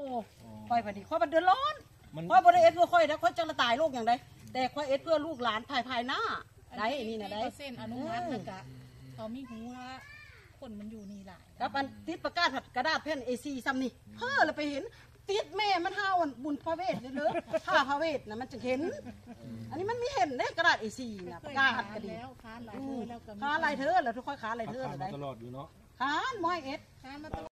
ค่อยพอดีค่อยมันเดือดร้อนค่อยบริเอสเพื่อค่อยนะค่อยจะละตายลูกอย่างไรแต่ค่อยเอสเพื่อลูกหลานภายหน้าได้นี่นะได้เส้นอนุมัติแล้วก็เขามีหัวคนมันอยู่นี่หลายครับอันติดประกาศกระดาษแผ่น A4 ซ้ำนี่เฮ้อเราไปเห็นติดแม่มันห้าวันบุญพระเวทเลยเลยผ้าพระเวทนะมันจะเห็นอันนี้มันไม่เห็นเลยกระดาษ A4 นะประกาศก็ดีค้าลายเธอแล้วทุกคนค้าลายเธอเลยได้ตลอดอยู่เนาะค้านมอยเอสค้ามาตลอด